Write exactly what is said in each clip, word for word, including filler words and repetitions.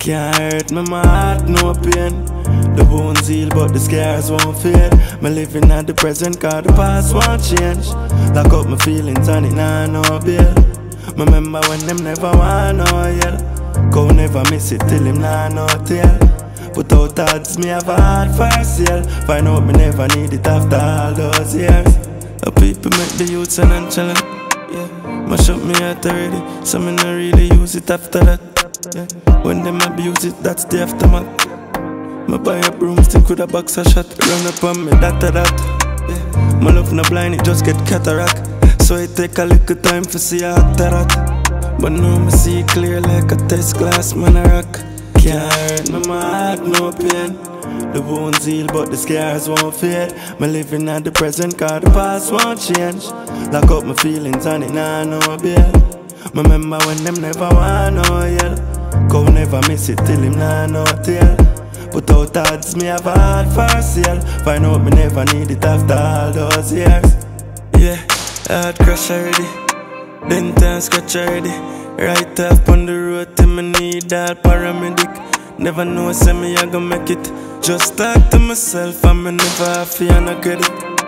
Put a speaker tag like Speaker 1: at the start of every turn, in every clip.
Speaker 1: Can't hurt me, my heart, no pain. The wounds heal, but the scars won't fade. Me living at the present, cause the past won't change. Lock up my feelings and it nah no bail. Me remember when them never want no yell. Go never miss it till him nah no tail. Without odds, me have a heart for sale. Find out me never need it after all those years. The people make the youths a nonchalant. Yeah, mash up me heart already, so me no really use it after that. Yeah. When them abuse it, that's the aftermath. Me buy a broomstick with a box of shot. Run up on me, that that that. Yeah. My love no blind, it just get cataract. So it take a little time to see a hot that. But now me see it clear like a test glass, man a rock. Can't hurt me, my heart, no pain. The wounds heal, but the scars won't fade. Me living at the present, cause the past won't change. Lock up my feelings and it nah no bail. Me remember when them never want no yell. Go never miss it till him nah no tail. Without odds, me have a heart for sale. Find out me never need it after all those years. Yeah, heart crash already, then time scratch already. Right off on the road till me need all paramedic. Never know say me I gon' make it. Just talk to myself and me never have fear no credit.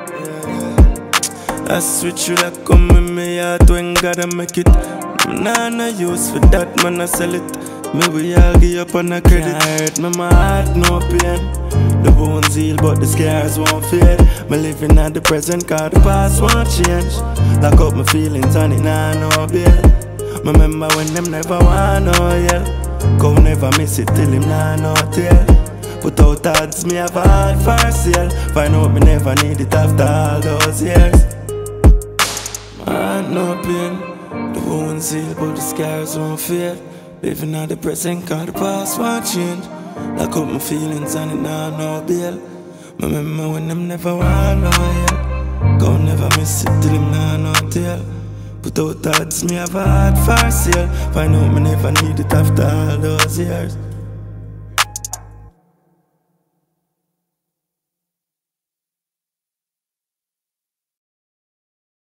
Speaker 1: I switch you that come with me heart when gotta make it. Nah no use for that, man I sell it. Me we all give up on a credit. Can't hurt me, my heart, no pain. The wounds heal, but the scars won't fade. Me living at the present, cause the past won't change. Lock up my feelings and it nah no bail. Me remember when them never want no yell. Go never miss it till him nah no tail. Without odds, me have a heart for sale. Find out me never need it after all those years. My heart, no pain. The wounds heal, but the scars won't fade. Living at the present, cause the past won't change. Lock up my feelings and it nah no bail. Me remember when them never want no yell. Go never miss it till him nah no tail. Without odds, me have a heart for sale. Find out me never need it after all those years.